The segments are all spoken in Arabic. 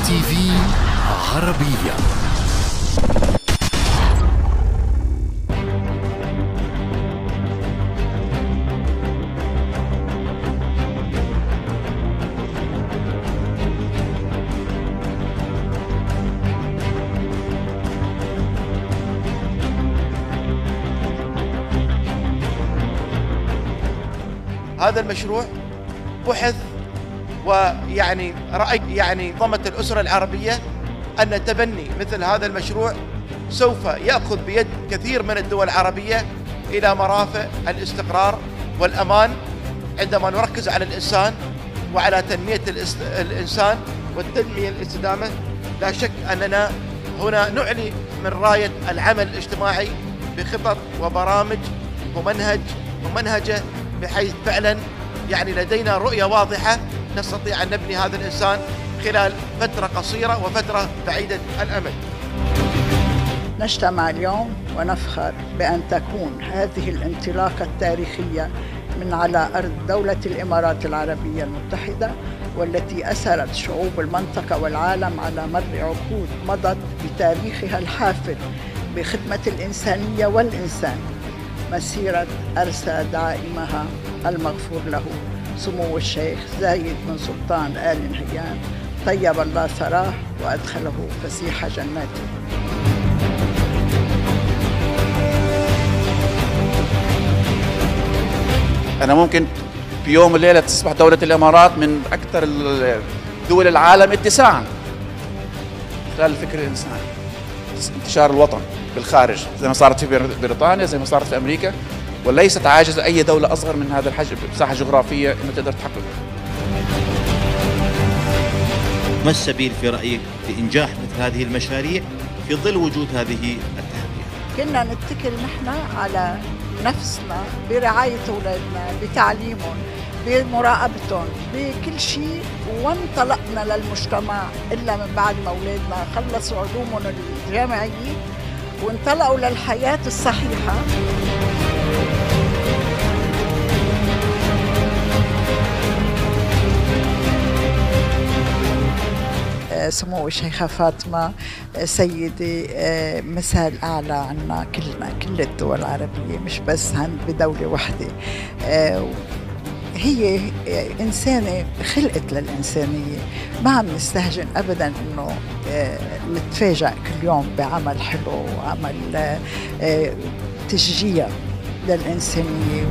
تي في عربية. هذا المشروع بحث ويعني رأي منظمة الأسرة العربية أن تبني مثل هذا المشروع سوف يأخذ بيد كثير من الدول العربية إلى مرافق الاستقرار والأمان عندما نركز على الإنسان وعلى تنمية الإنسان والتنمية الاستدامة. لا شك أننا هنا نعلي من راية العمل الاجتماعي بخطط وبرامج ومنهجة بحيث فعلا لدينا رؤية واضحة نستطيع أن نبني هذا الإنسان خلال فترة قصيرة وفترة بعيدة الأمد. نجتمع اليوم ونفخر بأن تكون هذه الانطلاقة التاريخية من على أرض دولة الإمارات العربية المتحدة، والتي أسرت شعوب المنطقة والعالم على مر عقود مضت بتاريخها الحافل بخدمة الإنسانية والإنسان، مسيرة أرسى دائمها المغفور له سمو الشيخ زايد بن سلطان آل نهيان، طيب الله ثراه وأدخله فسيح جناته. أنا ممكن في يوم وليلة تصبح دولة الإمارات من أكثر دول العالم اتساعاً خلال الفكر الإنساني، انتشار الوطن بالخارج زي ما صارت في بريطانيا، زي ما صارت في أمريكا، وليست عاجزة أي دولة أصغر من هذا الحجم بمساحة جغرافية إنه تقدر تحقق. ما السبيل في رأيك لإنجاح مثل هذه المشاريع في ظل وجود هذه التحديات؟ كنا نتكل نحن على نفسنا برعاية أولادنا، بتعليمهم، بمراقبتهم، بكل شيء، وانطلقنا للمجتمع إلا من بعد ما أولادنا خلصوا علومهم الجامعية وانطلقوا للحياة الصحيحة. سمو الشيخة فاطمة سيدي مثال أعلى عنا كلنا، كل الدول العربية، مش بس بدولة واحدة. هي إنسانة خلقت للإنسانية، ما عم نستهجن أبداً إنه نتفاجأ كل يوم بعمل حلو وعمل تشجيع للإنسانية.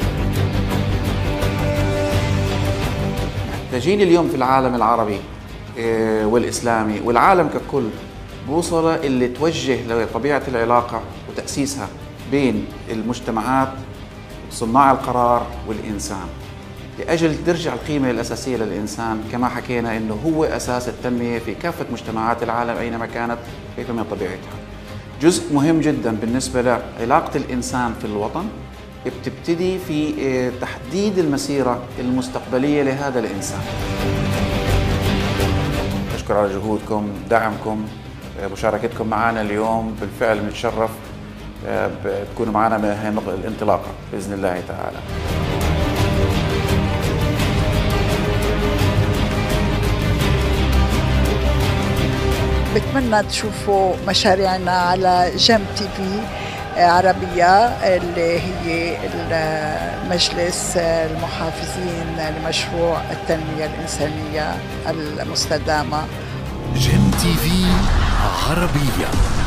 تجيني اليوم في العالم العربي والإسلامي والعالم ككل بوصلة اللي توجه لطبيعة العلاقة وتأسيسها بين المجتمعات صناع القرار والإنسان، لأجل ترجع القيمة الأساسية للإنسان كما حكينا إنه هو أساس التنمية في كافة مجتمعات العالم أينما كانت كيف من طبيعتها. جزء مهم جدا بالنسبة لعلاقة الإنسان في الوطن بتبتدي في تحديد المسيرة المستقبلية لهذا الإنسان. أشكر على جهودكم، دعمكم، مشاركتكم معنا اليوم، بالفعل بنتشرف تكونوا معنا من الانطلاقة بإذن الله تعالى. بتمنى تشوفوا مشاريعنا على جيم تي في عربية، اللي هي المجلس المحافظين لمشروع التنمية الإنسانية المستدامة. جيم تي في عربية.